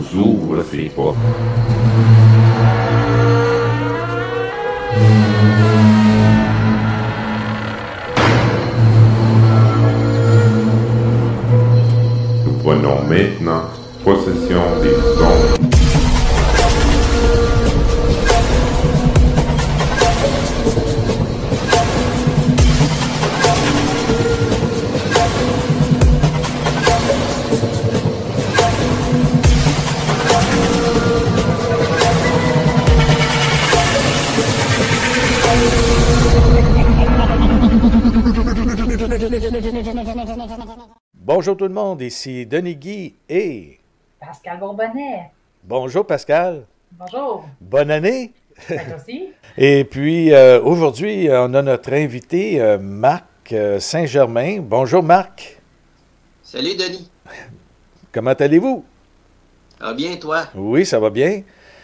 ouvre ses portes. Nous prenons maintenant possession des ondes. Bonjour tout le monde, ici Denis Guy et Pascal Bourbonnais. bonjour Pascal, Bonjour. bonne année. Ça aussi? Et puis aujourd'hui, on a notre invité Marc Saint-Germain. Bonjour Marc, Salut Denis. comment allez-vous? Ah bien toi? Oui, ça va bien.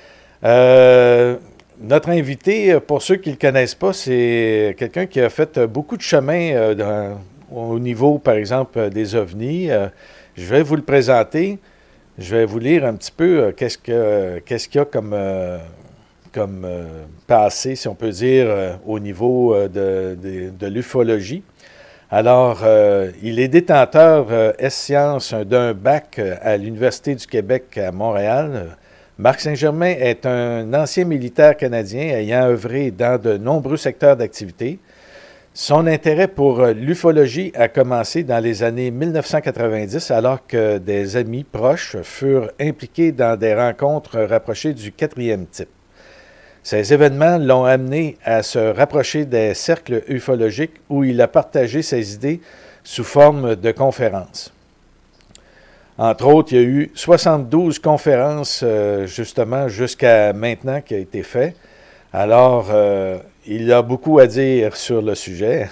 Notre invité, pour ceux qui ne le connaissent pas, c'est quelqu'un qui a fait beaucoup de chemin au niveau, par exemple, des ovnis. Je vais vous le présenter. Je vais vous lire un petit peu qu'est-ce qu'il y a comme passé, si on peut dire, au niveau de l'ufologie. Alors, il est détenteur S-Sciences d'un bac à l'Université du Québec à Montréal. Marc Saint-Germain est un ancien militaire canadien ayant œuvré dans de nombreux secteurs d'activité. Son intérêt pour l'ufologie a commencé dans les années 1990 alors que des amis proches furent impliqués dans des rencontres rapprochées du quatrième type. Ces événements l'ont amené à se rapprocher des cercles ufologiques où il a partagé ses idées sous forme de conférences. Entre autres, il y a eu 72 conférences, justement, jusqu'à maintenant qui a été fait. Alors, il a beaucoup à dire sur le sujet.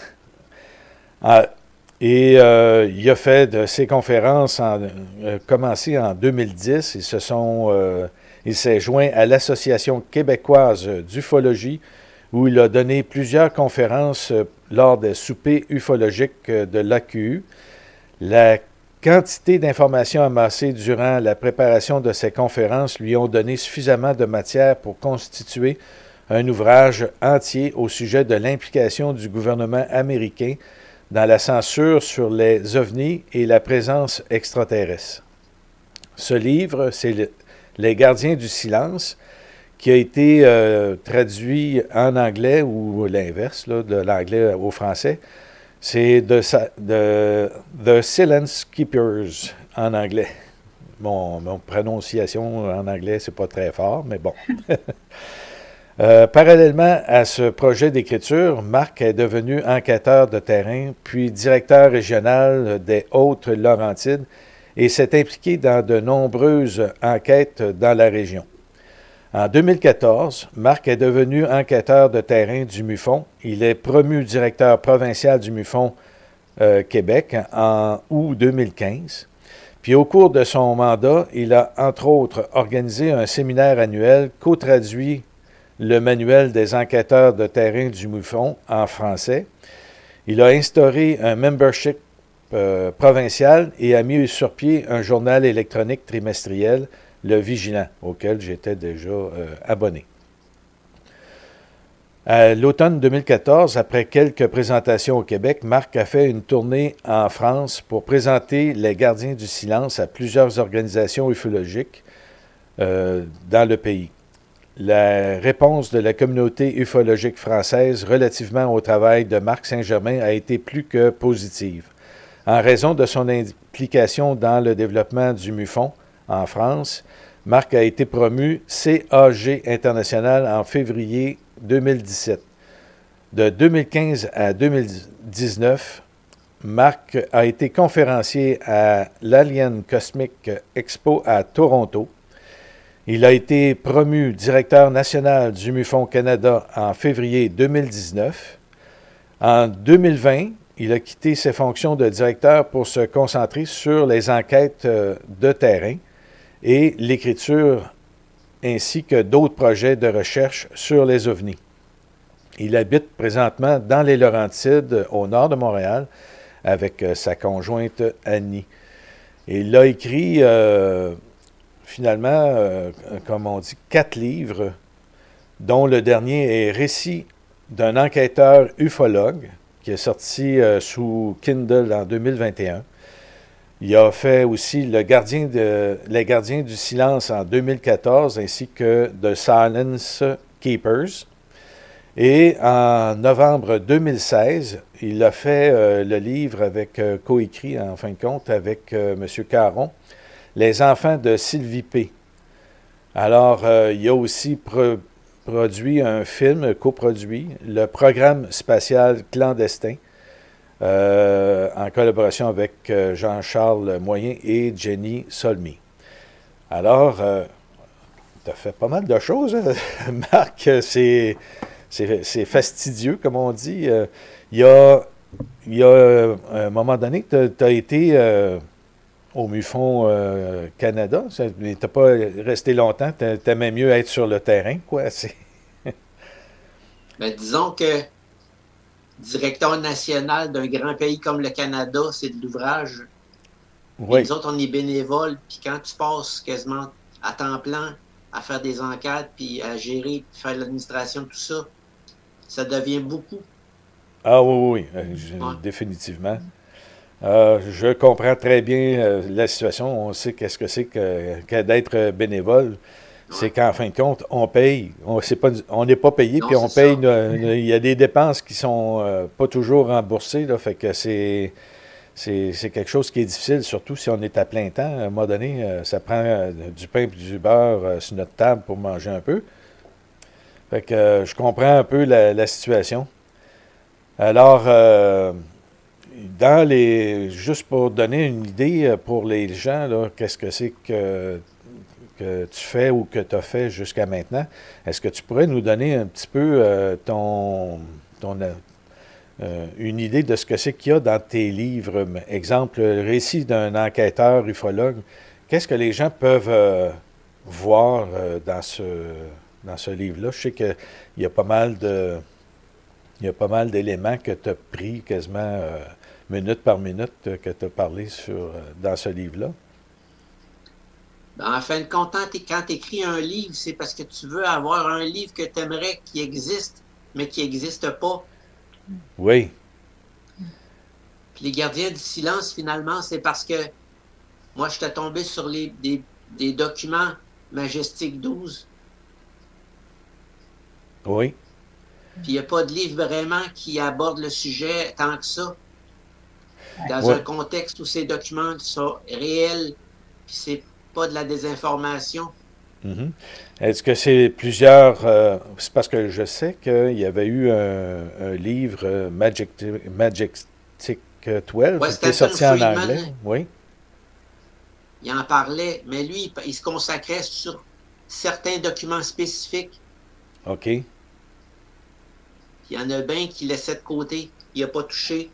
Il a fait de ces conférences, commencé en 2010. Il s'est joint à l'Association québécoise d'ufologie, où il a donné plusieurs conférences lors des soupers ufologiques de l'AQU. La quantité d'informations amassées durant la préparation de ces conférences lui ont donné suffisamment de matière pour constituer un ouvrage entier au sujet de l'implication du gouvernement américain dans la censure sur les ovnis et la présence extraterrestre. Ce livre, c'est Les Gardiens du silence, qui a été traduit en anglais ou l'inverse, là, de l'anglais au français. C'est The Silence Keepers en anglais. Mon prononciation en anglais, c'est pas très fort, mais bon. Parallèlement à ce projet d'écriture, Marc est devenu enquêteur de terrain, puis directeur régional des Hautes-Laurentides et s'est impliqué dans de nombreuses enquêtes dans la région. En 2014, Marc est devenu enquêteur de terrain du MUFON. Il est promu directeur provincial du MUFON Québec en août 2015. Puis au cours de son mandat, il a entre autres organisé un séminaire annuel, co-traduit le manuel des enquêteurs de terrain du MUFON en français. Il a instauré un membership provincial et a mis sur pied un journal électronique trimestriel, Le Vigilant, auquel j'étais déjà abonné. À l'automne 2014, après quelques présentations au Québec, Marc a fait une tournée en France pour présenter les Gardiens du silence à plusieurs organisations ufologiques dans le pays. La réponse de la communauté ufologique française relativement au travail de Marc Saint-Germain a été plus que positive. En raison de son implication dans le développement du MUFON en France, Marc a été promu CAG international en février 2017. De 2015 à 2019, Marc a été conférencier à l'Alien Cosmic Expo à Toronto. Il a été promu directeur national du MUFON Canada en février 2019. En 2020, il a quitté ses fonctions de directeur pour se concentrer sur les enquêtes de terrain et l'écriture ainsi que d'autres projets de recherche sur les ovnis. Il habite présentement dans les Laurentides, au nord de Montréal, avec sa conjointe Annie. Et il a écrit finalement, comme on dit, 4 livres, dont le dernier est Récit d'un enquêteur ufologue, qui est sorti sous Kindle en 2021. Il a fait aussi Les Gardiens du silence en 2014, ainsi que The Silence Keepers. Et en novembre 2016, il a fait le livre coécrit en fin de compte avec M. Caron, Les enfants de Sylvie P. Alors, il a aussi produit un film coproduit, le programme spatial clandestin, en collaboration avec Jean-Charles Moyen et Jenny Solmy. Alors, tu as fait pas mal de choses, Marc. C'est fastidieux, comme on dit. Il y a un moment donné que tu as été au MUFON Canada. Tu n'es pas resté longtemps. Tu aimais mieux être sur le terrain, quoi. Ben, disons que directeur national d'un grand pays comme le Canada, c'est de l'ouvrage. Oui. Nous autres, on est bénévoles, puis quand tu passes quasiment à temps plein à faire des enquêtes, puis à gérer, puis faire l'administration, tout ça, ça devient beaucoup. Ah oui, définitivement. Je comprends très bien la situation. On sait qu'est-ce que c'est que d'être bénévole. C'est qu'en fin de compte, on paye. On n'est pas payé, puis on paye. Il y a des dépenses qui sont pas toujours remboursées. Là, fait que c'est quelque chose qui est difficile, surtout si on est à plein temps. À un moment donné, ça prend du pain et du beurre sur notre table pour manger un peu. Fait que je comprends un peu la situation. Alors, juste pour donner une idée pour les gens, là, qu'est-ce que c'est que tu fais ou que tu as fait jusqu'à maintenant, est-ce que tu pourrais nous donner un petit peu une idée de ce que c'est qu'il y a dans tes livres? Exemple, le récit d'un enquêteur ufologue. Qu'est-ce que les gens peuvent voir dans ce livre-là? Je sais qu'il y a pas mal d'éléments que tu as pris quasiment minute par minute que tu as parlé dans ce livre-là. En fin de compte, quand tu écris un livre, c'est parce que tu veux avoir un livre que tu aimerais qui existe, mais qui n'existe pas. Oui. Puis les Gardiens du silence, finalement, c'est parce que moi, j'étais tombé sur des documents Majestic 12. Oui. Puis il n'y a pas de livre vraiment qui aborde le sujet tant que ça. Dans un contexte où ces documents sont réels, puis c'est pas de la désinformation. Mm-hmm. Est-ce que c'est plusieurs... c'est parce que je sais qu'il y avait eu un livre Majestic 12 qui est sorti en anglais. Oui. Il en parlait, mais lui, il se consacrait sur certains documents spécifiques. OK. Il y en a bien qui laissaient de côté. Il n'a pas touché.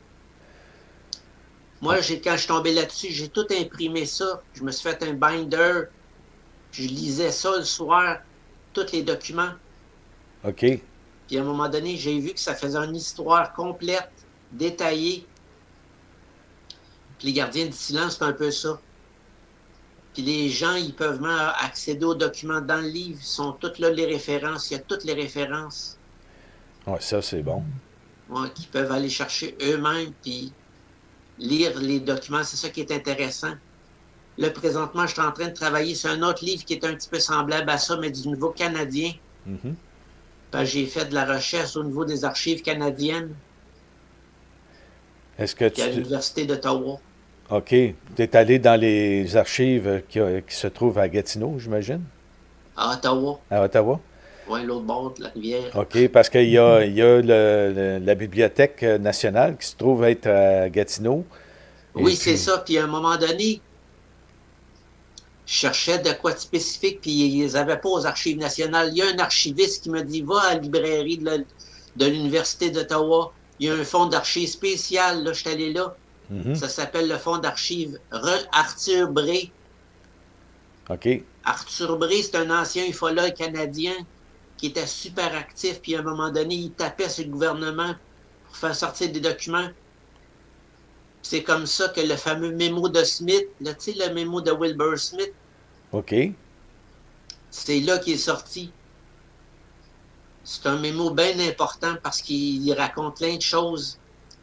Moi, quand je suis tombé là-dessus, j'ai tout imprimé ça. Je me suis fait un binder. Je lisais ça le soir, tous les documents. OK. Puis à un moment donné, j'ai vu que ça faisait une histoire complète, détaillée. Puis les Gardiens du silence, c'est un peu ça. Puis les gens, ils peuvent même accéder aux documents dans le livre. Ils sont toutes là, les références. Il y a toutes les références. Oui, ça, c'est bon. Ouais, qu'ils peuvent aller chercher eux-mêmes, puis lire les documents. C'est ça qui est intéressant. Là, présentement, je suis en train de travailler sur un autre livre qui est un petit peu semblable à ça, mais du niveau canadien. Mm-hmm. J'ai fait de la recherche au niveau des archives canadiennes. Est-ce que à l'Université d'Ottawa. OK. Tu es allé dans les archives qui se trouvent à Gatineau, j'imagine? À Ottawa. À Ottawa? Oui, l'autre bord de la rivière. OK, parce qu'il y a la Bibliothèque nationale qui se trouve être à Gatineau. Oui, c'est ça. Puis à un moment donné, je cherchais de quoi de spécifique, puis ils les avaient pas aux archives nationales. Il y a un archiviste qui me dit, va à la librairie de l'Université d'Ottawa. Il y a un fonds d'archives spécial. Là, je suis allé là. Mm-hmm. Ça s'appelle le fonds d'archives Arthur Bré. OK. Arthur Bré, c'est un ancien ufologue canadien qui était super actif, puis à un moment donné, il tapait sur le gouvernement pour faire sortir des documents. C'est comme ça que le fameux mémo de Smith, là, tu sais, le mémo de Wilbur Smith, OK. C'est là qu'il est sorti. C'est un mémo bien important parce qu'il raconte plein de choses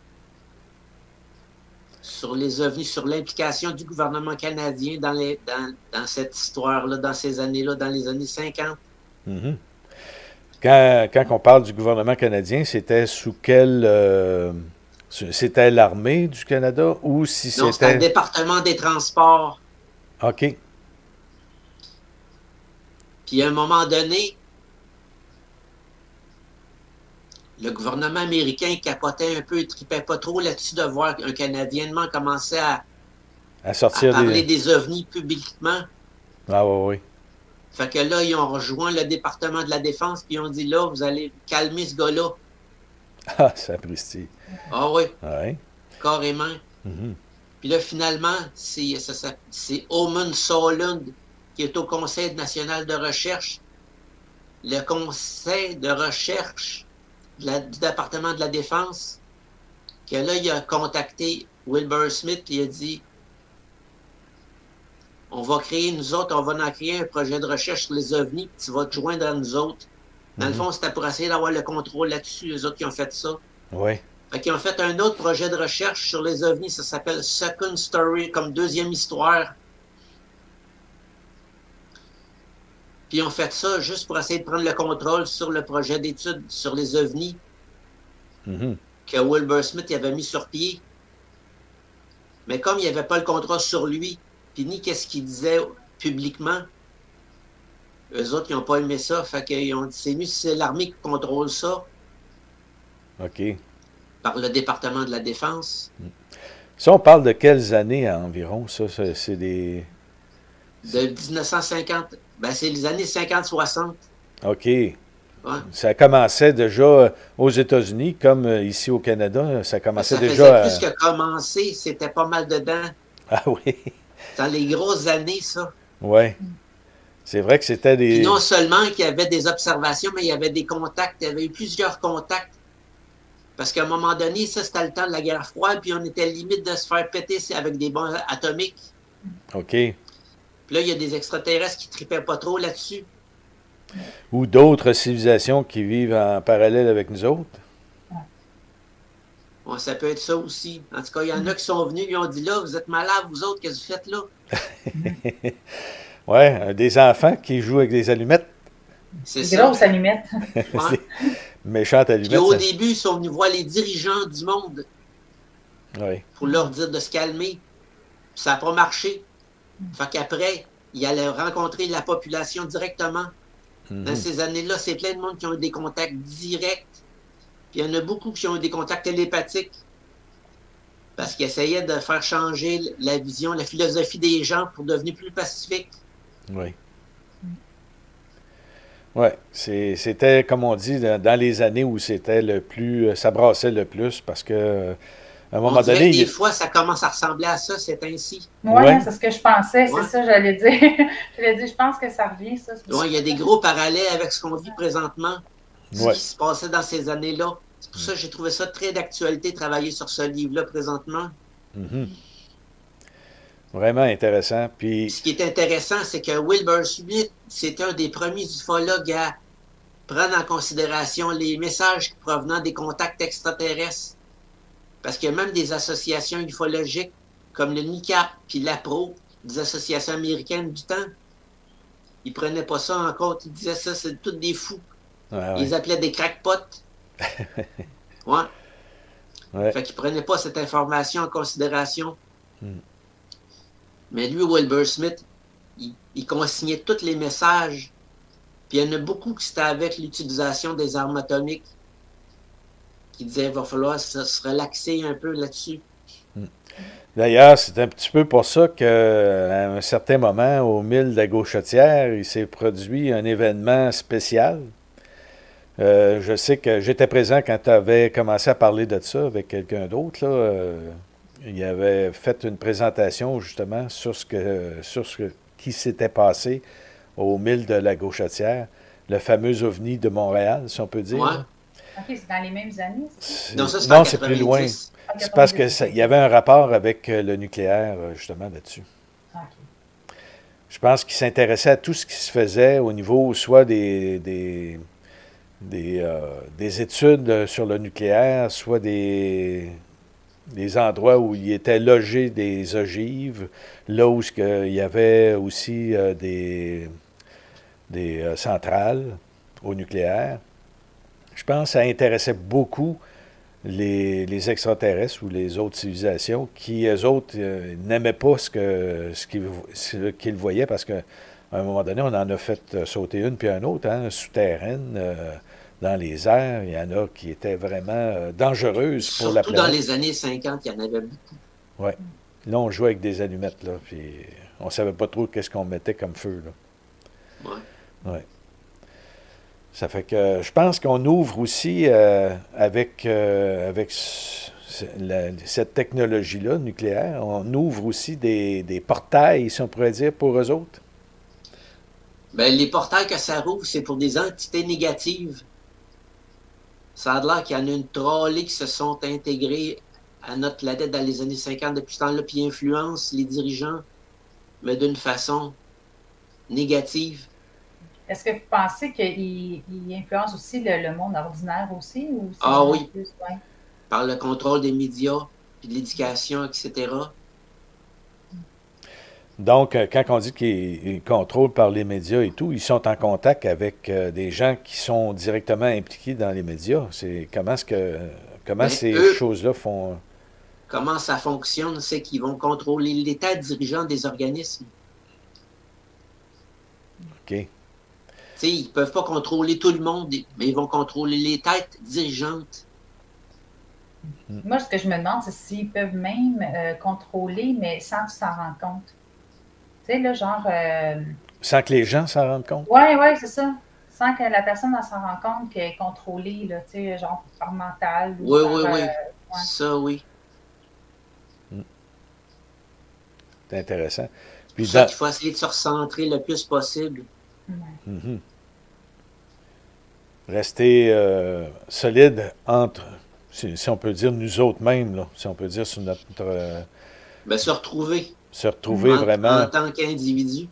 sur les ovnis, sur l'implication du gouvernement canadien dans cette histoire-là, dans ces années-là, dans les années 50. Mhm. Quand on parle du gouvernement canadien, c'était sous quel... c'était l'armée du Canada ou si Non, c'était le c'était... département des transports. OK. Puis à un moment donné, le gouvernement américain capotait un peu, il tripait pas trop là-dessus de voir qu'un Canadien commençait À sortir parler des... des ovnis publiquement. Ah oui, oui. Fait que là, ils ont rejoint le département de la Défense, puis ils ont dit là, vous allez calmer ce gars-là. Ah, sapristi. Ah oui, Ouais. carrément. Mhm. Puis là, finalement, c'est Omen Solund qui est au Conseil national de recherche. Le Conseil de recherche du département de la Défense, que là, il a contacté Wilbur Smith, puis il a dit on va créer, nous autres, on va en créer un projet de recherche sur les ovnis, puis tu vas te joindre à nous autres. Dans le fond, c'était pour essayer d'avoir le contrôle là-dessus, les autres qui ont fait ça. Oui. Fait qu'ils ont fait un autre projet de recherche sur les ovnis, ça s'appelle Second Story, comme deuxième histoire. Puis ils ont fait ça juste pour essayer de prendre le contrôle sur le projet d'études sur les ovnis Mhm. que Wilbur Smith avait mis sur pied. Mais comme il n'y avait pas le contrôle sur lui, puis ni qu'est-ce qu'il disait publiquement, eux autres, ils n'ont pas aimé ça. Fait qu'ils ont dit, c'est mieux si c'est l'armée qui contrôle ça OK. par le département de la Défense. Ça, on parle de quelles années environ, ça? C'est des... De 1950, ben c'est les années 50-60. OK. Ouais. Ça commençait déjà aux États-Unis, comme ici au Canada, ça commençait Ça déjà faisait plus que commencer, c'était pas mal dedans. Ah oui. Dans les grosses années, ça. Oui. C'est vrai que c'était Puis des... non seulement qu'il y avait des observations, mais il y avait des contacts. Il y avait eu plusieurs contacts. Parce qu'à un moment donné, ça, c'était le temps de la guerre froide, puis on était limite de se faire péter avec des bombes atomiques. OK. Puis là, il y a des extraterrestres qui tripaient pas trop là-dessus. Ou d'autres civilisations qui vivent en parallèle avec nous autres. Bon, ça peut être ça aussi. En tout cas, il y en a qui sont venus, ils ont dit là, vous êtes malades, vous autres, qu'est-ce que vous faites là? Ouais, des enfants qui jouent avec des allumettes. C'est Des ça. grosses allumettes. Ouais. Méchantes Puis allumettes. au Ça. début, ils sont venus voir les dirigeants du monde Oui. pour leur dire de se calmer. Puis ça n'a pas marché. Fait qu'après, ils allaient rencontrer la population directement. Dans ces années-là, c'est plein de monde qui ont eu des contacts directs. Puis il y en a beaucoup qui ont eu des contacts télépathiques. Parce qu'ils essayaient de faire changer la vision, la philosophie des gens pour devenir plus pacifiques. Oui. Oui. C'était, comme on dit, dans les années où c'était le plus... Ça brassait le plus parce que... À un On moment dirait donné, que des fois, ça commence à ressembler à ça, c'est ainsi. Oui, Ouais. c'est ce que je pensais, Ouais. c'est ça, j'allais dire. J'allais dire, je pense que ça revient, ça. Donc, il y a des gros parallèles avec ce qu'on vit présentement, ce Ouais. qui se passait dans ces années-là. C'est pour ça que j'ai trouvé ça très d'actualité de travailler sur ce livre-là présentement. Mhm. Vraiment intéressant. Puis, Ce qui est intéressant, c'est que Wilbur Smith, c'est un des premiers ufologues à prendre en considération les messages provenant des contacts extraterrestres. Parce qu'il y a même des associations ufologiques comme le NICAP puis l'APRO, des associations américaines du temps. Ils prenaient pas ça en compte. Ils disaient ça, c'est tous des fous. ah, Ils ouais. appelaient des crackpots. Ouais. Ouais. Fait qu'ils prenaient pas cette information en considération. Mm. Mais lui, Wilbur Smith, il consignait tous les messages. Puis il y en a beaucoup qui c'était avec l'utilisation des armes atomiques. Qui disaient qu'il va falloir se relaxer un peu là-dessus. D'ailleurs, c'est un petit peu pour ça qu'à un certain moment, au mille de la Gauchetière, il s'est produit un événement spécial. Je sais que j'étais présent quand tu avais commencé à parler de ça avec quelqu'un d'autre. Il avait fait une présentation justement sur ce qui s'était passé au mille de la Gauchetière, le fameux ovni de Montréal, si on peut dire. Ouais. OK, c'est dans les mêmes années, ça? Non, ça, c'est Non, en c'est plus loin. 90. C'est parce que il y avait un rapport avec le nucléaire, justement, là-dessus. OK. Je pense qu'il s'intéressait à tout ce qui se faisait au niveau soit des études sur le nucléaire, soit des endroits où il était logé des ogives, là où il y avait aussi des centrales au nucléaire. Je pense que ça intéressait beaucoup les extraterrestres ou les autres civilisations qui, eux autres, n'aimaient pas ce qu'ils voyaient parce qu'à un moment donné, on en a fait sauter une puis un autre, hein, souterraine, dans les airs. Il y en a qui étaient vraiment dangereuses pour la Surtout dans planète. les années 50, il y en avait beaucoup. Oui. Là, on jouait avec des allumettes, là, puis on savait pas trop qu'est-ce qu'on mettait comme feu, là. Ouais. Ouais. Ça fait que je pense qu'on ouvre aussi avec cette technologie-là nucléaire, on ouvre aussi des portails, si on pourrait dire, pour eux autres. Ben, les portails que ça rouvre, c'est pour des entités négatives. Ça a l'air qu'il y en a une trolley qui se sont intégrés à notre planète dans les années 50 depuis ce temps-là, puis ils influencent les dirigeants, mais d'une façon négative. Est-ce que vous pensez qu'il influence aussi le monde ordinaire aussi? Ou Ah oui, plus, ouais. par le contrôle des médias, puis de l'éducation, etc. Donc, quand on dit qu'ils contrôlent par les médias et tout, ils sont en contact avec des gens qui sont directement impliqués dans les médias. C'est comment Ben, ces eux, choses-là font. comment ça fonctionne, c'est qu'ils vont contrôler l'état dirigeant des organismes. OK. T'sais, ils ne peuvent pas contrôler tout le monde, mais ils vont contrôler les têtes dirigeantes. Moi, ce que je me demande, c'est s'ils peuvent même contrôler, mais sans que tu t'en rendes compte. Tu sais, là, genre. Sans que les gens s'en rendent compte. Ouais, ouais, c'est ça. Sans que la personne s'en rende compte qu'elle est contrôlée, là, tu sais, genre par mental ou Oui, par. oui, oui. Ouais. Ça, oui. C'est intéressant. C'est Puis pour ça dans. qu'il faut essayer de se recentrer le plus possible. Ouais. Mhm. Rester solide entre, si on peut dire, nous autres mêmes, là, si on peut dire sur notre. Ben, se retrouver Se retrouver en vraiment, tant qu'individu.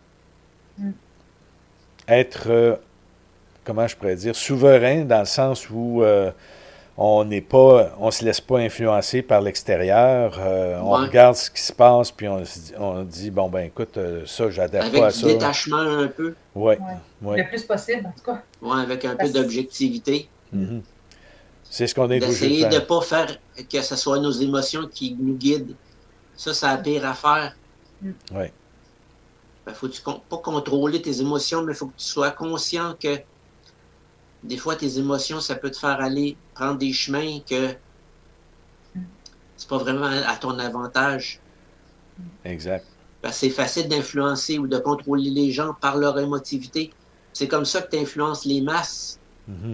être, comment je pourrais dire, souverain dans le sens où on se laisse pas influencer par l'extérieur, on Ouais. regarde ce qui se passe, puis on dit, bon, ben écoute, ça, j'adhère pas à Avec du ça. détachement un peu. Oui, Ouais. oui. Le plus possible, en tout cas. Ouais, avec un peu Parce- d'objectivité. Mhm. C'est ce qu'on est obligé de D'essayer de ne faire. pas faire que ce soit nos émotions qui nous guident. Ça, c'est la pire affaire. Oui, Ben, faut pas contrôler tes émotions, mais il faut que tu sois conscient que des fois, tes émotions, ça peut te faire aller prendre des chemins que c'est pas vraiment à ton avantage. exact. Ben, c'est facile d'influencer ou de contrôler les gens par leur émotivité. C'est comme ça que tu influences les masses. Mhm.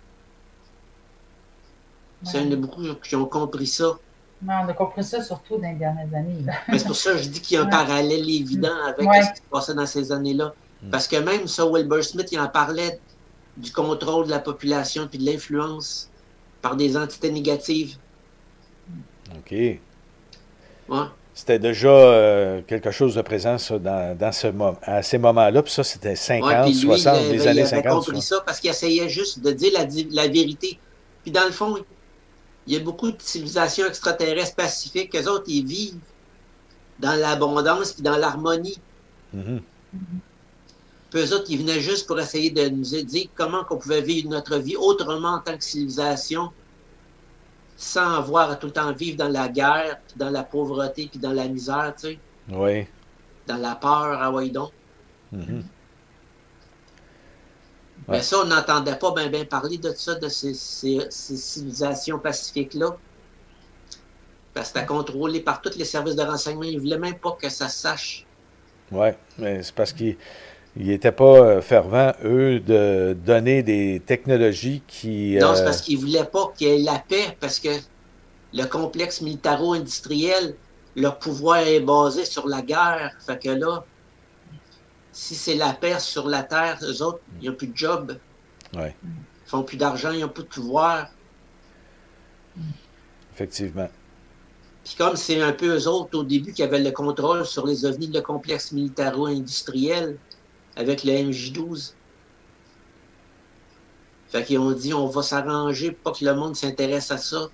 Il y en a beaucoup qui ont compris ça. Ouais, on a compris ça surtout dans les dernières années. Là. Mais c'est pour ça que je dis qu'il y a un Ouais. parallèle évident avec Ouais. ce qui se passait dans ces années-là. Parce que même ça, Wilbur Smith, il en parlait du contrôle de la population puis de l'influence par des entités négatives. OK. Ouais. C'était déjà quelque chose de présent, ça, à ces moments-là. Puis ça, c'était Ouais, 50, puis lui, 60, il des avait, années il avait 50. compris ça parce qu'il essayait juste de dire la vérité. Puis dans le fond, il y a beaucoup de civilisations extraterrestres pacifiques. Eux autres, ils vivent dans l'abondance puis dans l'harmonie. Mhm. Puis eux autres, ils venaient juste pour essayer de nous dire comment on pouvait vivre notre vie autrement en tant que civilisation, sans avoir à tout le temps vivre dans la guerre, puis dans la pauvreté, puis dans la misère, tu sais, Oui. dans la peur, ah ouais donc. Mhm. Mais Ouais. ça, on n'entendait pas bien parler de ça, de ces civilisations pacifiques-là. Parce que c'était contrôlé par tous les services de renseignement. Ils ne voulaient même pas que ça se sache. Oui. Mais c'est parce qu'ils n'étaient pas fervents, eux, de donner des technologies qui. Non, c'est parce qu'ils ne voulaient pas qu'il y ait la paix, parce que le complexe militaro-industriel, leur pouvoir est basé sur la guerre. Fait que là, si c'est la paix sur la terre, eux autres, ils n'ont plus de job. Oui, Ils font plus d'argent, ils n'ont plus de pouvoir. effectivement. Puis comme c'est un peu eux autres, au début, qui avaient le contrôle sur les ovnis de le complexe militaro-industriel avec le MJ-12. Fait qu'ils ont dit, on va s'arranger pour pas que le monde s'intéresse à ça.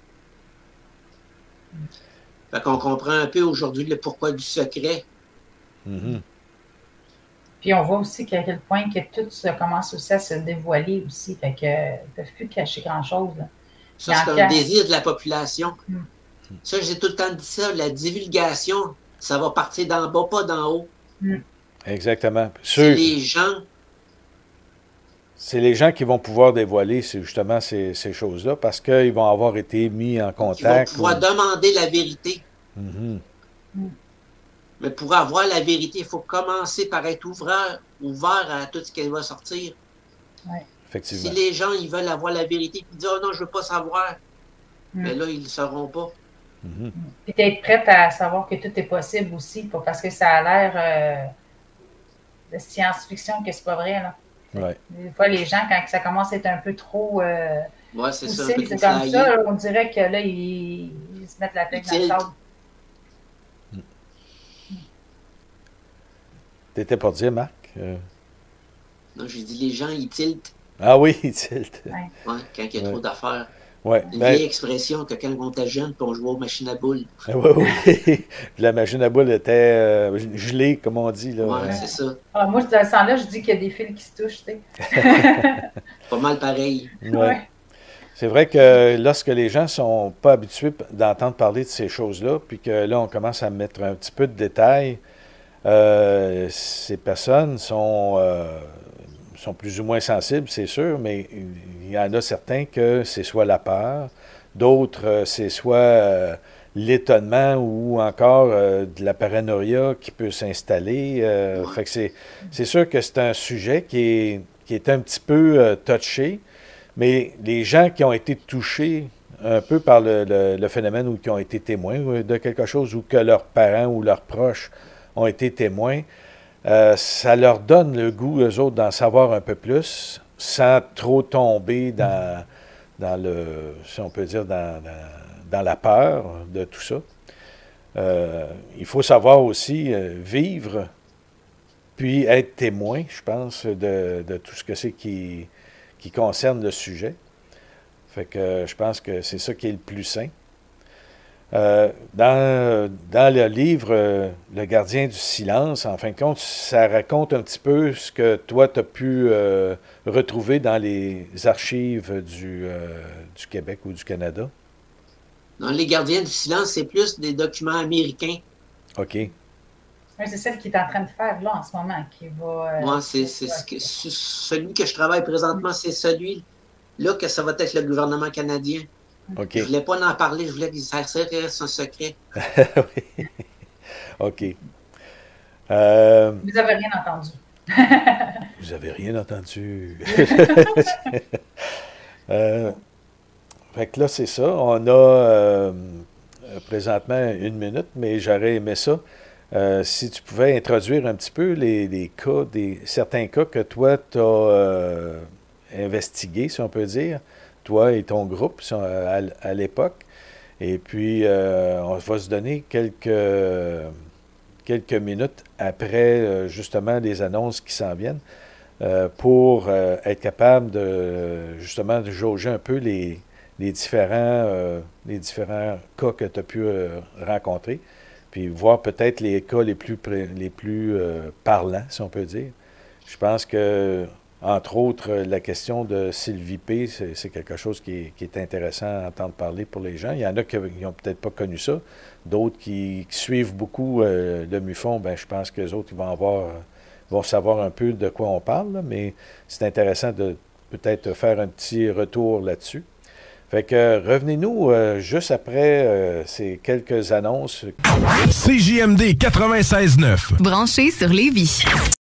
Fait qu'on comprend un peu aujourd'hui le pourquoi du secret. Mhm. Puis on voit aussi qu'à quel point que tout ça commence aussi à se dévoiler aussi. Fait que ne peuvent plus cacher grand-chose. Ça, c'est un désir de la population. Ça, j'ai tout le temps dit ça. La divulgation, ça va partir d'en bas, pas d'en haut. Exactement. C'est les gens. C'est les gens qui vont pouvoir dévoiler justement ces choses-là parce qu'ils vont avoir été mis en contact. Ils vont pouvoir demander la vérité. Mhm. Mais pour avoir la vérité, il faut commencer par être ouvert à tout ce qui va sortir. Ouais. Effectivement. Si les gens ils veulent avoir la vérité et disent « Oh non, je ne veux pas savoir mais là, ils ne le sauront pas. Mhm. Puis d'être prête à savoir que tout est possible aussi, parce que ça a l'air de science-fiction que c'est pas vrai. Là. Ouais. Des fois, les gens, quand ça commence à être un peu trop ouais, c'est poussé, ça, un peu c'est trop comme ça, on dirait que là, ils se mettent la tête dans le sable. T'étais pour dire, Marc? Non, j'ai dit les gens, ils tiltent. Ah oui, ils tiltent. Ouais. Ouais, quand il y a trop d'affaires. Ouais. Une vieille expression que quand on était jeune, puis on jouait aux machines à boules. Oui, oui. La machine à boules était gelée, comme on dit. Là. Ouais, c'est ça. Ah, moi, dans ce temps-là, je dis qu'il y a des fils qui se touchent, tu sais. Pas mal pareil. Ouais. C'est vrai que lorsque les gens ne sont pas habitués d'entendre parler de ces choses-là, puis que là, on commence à mettre un petit peu de détails, ces personnes sont plus ou moins sensibles, c'est sûr, mais il y en a certains que c'est soit la peur, d'autres, c'est soit l'étonnement ou encore de la paranoïa qui peut s'installer. Fait que c'est sûr que c'est un sujet qui est un petit peu touché, mais les gens qui ont été touchés un peu par le phénomène ou qui ont été témoins de quelque chose ou que leurs parents ou leurs proches ont été témoins, ça leur donne le goût, eux autres, d'en savoir un peu plus sans trop tomber dans le, si on peut dire, dans la peur de tout ça. Il faut savoir aussi vivre, puis être témoin, je pense, de tout ce que c'est qui concerne le sujet. Fait que je pense que c'est ça qui est le plus sain. Dans le livre Le gardien du silence, en fin de compte, ça raconte un petit peu ce que toi, tu as pu retrouver dans les archives du Québec ou du Canada. Dans Les gardiens du silence, c'est plus des documents américains. OK. Oui, c'est celle qu'il est en train de faire là en ce moment, qui va... Moi, c'est celui que je travaille présentement, c'est celui-là que ça va être le gouvernement canadien. OK. Je ne voulais pas en parler, je voulais que ça reste un secret. Oui. OK. Vous n'avez rien entendu. Vous avez rien entendu. Fait que là, c'est ça. On a présentement 1 minute, mais j'aurais aimé ça. Si tu pouvais introduire un petit peu les cas, certains cas que toi, tu as investigués, si on peut dire, toi et ton groupe à l'époque. Et puis, on va se donner quelques minutes après, justement, les annonces qui s'en viennent pour être capable justement, de jauger un peu les différents cas que tu as pu rencontrer, puis voir peut-être les cas les plus parlants, si on peut dire. Je pense que, entre autres, la question de Sylvie P., c'est quelque chose qui est intéressant à entendre parler pour les gens. Il y en a qui n'ont peut-être pas connu ça. D'autres qui suivent beaucoup le MUFON, ben, je pense qu'eux autres, ils vont savoir un peu de quoi on parle, là, mais c'est intéressant de peut-être faire un petit retour là-dessus. Fait que revenez-nous juste après ces quelques annonces. CJMD 96.9. Branché sur Lévis.